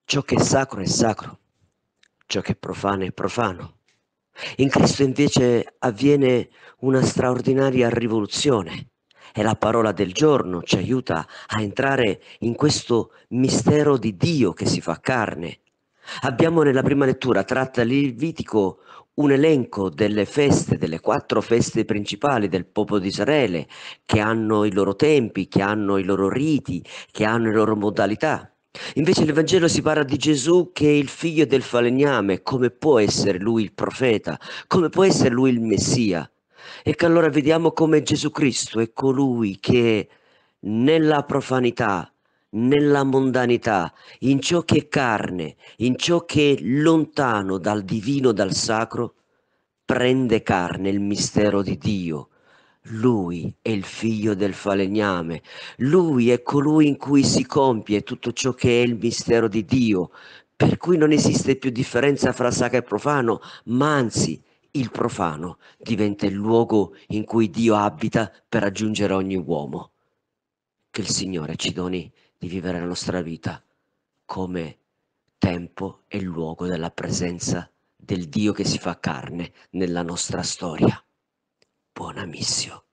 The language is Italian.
Ciò che è sacro, ciò che è profano. In Cristo invece avviene una straordinaria rivoluzione e la parola del giorno ci aiuta a entrare in questo mistero di Dio che si fa carne. Abbiamo nella prima lettura, tratta Levitico, un elenco delle feste, delle 4 feste principali del popolo di Israele, che hanno i loro tempi, che hanno i loro riti, che hanno le loro modalità. Invece nel Vangelo si parla di Gesù che è il figlio del falegname, come può essere lui il profeta, come può essere lui il Messia? E che allora vediamo come Gesù Cristo è colui che nella profanità, nella mondanità, in ciò che è carne, in ciò che è lontano dal divino, dal sacro, prende carne il mistero di Dio. Lui è il figlio del falegname, lui è colui in cui si compie tutto ciò che è il mistero di Dio, per cui non esiste più differenza fra sacro e profano, ma anzi il profano diventa il luogo in cui Dio abita per raggiungere ogni uomo. Che il Signore ci doni di vivere la nostra vita come tempo e luogo della presenza del Dio che si fa carne nella nostra storia. Buona missio.